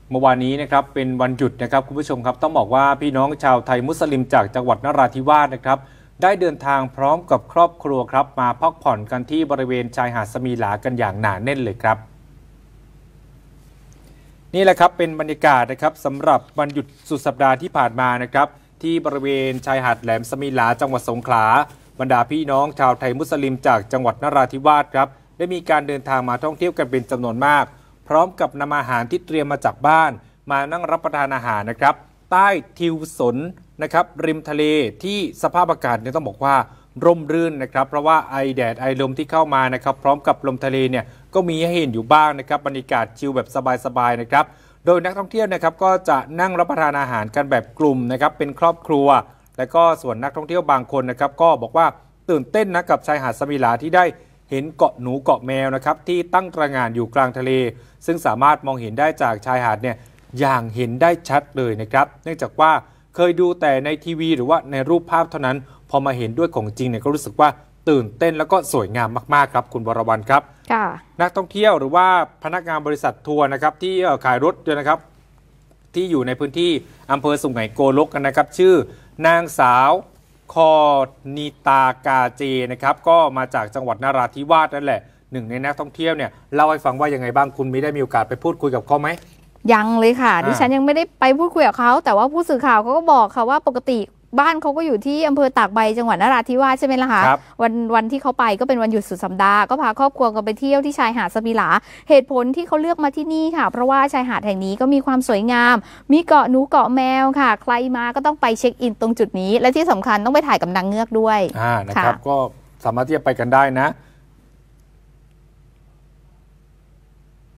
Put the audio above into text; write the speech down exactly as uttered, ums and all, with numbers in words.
เมื่อวานนี้นะครับเป็นวันหยุดนะครับคุณผู้ชมครับต้องบอกว่าพี่น้องชาวไทยมุสลิมจากจังหวัดนราธิวาสนะครับได้เดินทางพร้อมกับครอบครัวครับมาพักผ่อนกันที่บริเวณชายหาดสมีหลากันอย่างหนาแน่นเลยครับนี่แหละครับเป็นบรรยากาศนะครับสำหรับวันหยุดสุดสัปดาห์ที่ผ่านมานะครับที่บริเวณชายหาดแหลมสมีหลาจังหวัดสงขลาบรรดาพี่น้องชาวไทยมุสลิมจากจังหวัดนราธิวาสครับได้มีการเดินทางมาท่องเที่ยวกันเป็นจำนวนมากพร้อมกับนำอาหารที่เตรียมมาจากบ้านมานั่งรับประทานอาหารนะครับใต้ทิวสนนะครับริมทะเลที่สภาพอากาศเนี่ยต้องบอกว่าร่มรื่นนะครับเพราะว่าไอแดดไอลมที่เข้ามานะครับพร้อมกับลมทะเลเนี่ยก็มีให้เห็นอยู่บ้างนะครับบรรยากาศชิลแบบสบายๆนะครับโดยนักท่องเที่ยวนะครับก็จะนั่งรับประทานอาหารกันแบบกลุ่มนะครับเป็นครอบครัวและก็ส่วนนักท่องเที่ยวบางคนนะครับก็บอกว่าตื่นเต้นนะกับชายหาดสมีหลาที่ได้เห็นเกาะหนูเกาะแมวนะครับที่ตั้งตระหง่านอยู่กลางทะเลซึ่งสามารถมองเห็นได้จากชายหาดเนี่ยอย่างเห็นได้ชัดเลยนะครับเนื่องจากว่าเคยดูแต่ในทีวีหรือว่าในรูปภาพเท่านั้นพอมาเห็นด้วยของจริงเนี่ยก็รู้สึกว่าตื่นเต้นแล้วก็สวยงามมากๆครับคุณวรวรรณครับนักท่องเที่ยวหรือว่าพนักงานบริษัททัวร์นะครับที่ขายรถด้วยนะครับที่อยู่ในพื้นที่อำเภอสุไหงโกลกกันนะครับชื่อนางสาวคอนีตากาเจนะครับก็มาจากจังหวัดนราธิวาสนั่นแหละหนึ่งในนักท่องเที่ยวเนี่ยเล่าให้ฟังว่ายังไงบ้างคุณมีได้มีโอกาสไปพูดคุยกับเขาไหมยังเลยค่ะดิฉันยังไม่ได้ไปพูดคุยกับเขาแต่ว่าผู้สื่อข่าวเขาก็บอกค่ะว่าปกติบ้านเขาก็อยู่ที่อำเภอตากใบจังหวัดนราธิวาสใช่ไหมล่ะคะวันวันที่เขาไปก็เป็นวันหยุดสุดสัปดาห์ก็พาครอบครัวกันไปเที่ยวที่ชายหาดสมีหลาเหตุผลที่เขาเลือกมาที่นี่ค่ะเพราะว่าชายหาดแห่งนี้ก็มีความสวยงามมีเกาะหนูเกาะแมวค่ะใครมาก็ต้องไปเช็คอินตรงจุดนี้และที่สำคัญต้องไปถ่ายกับนางเงือกด้วยอ่านะครับก็สามารถที่จะไปกันได้นะ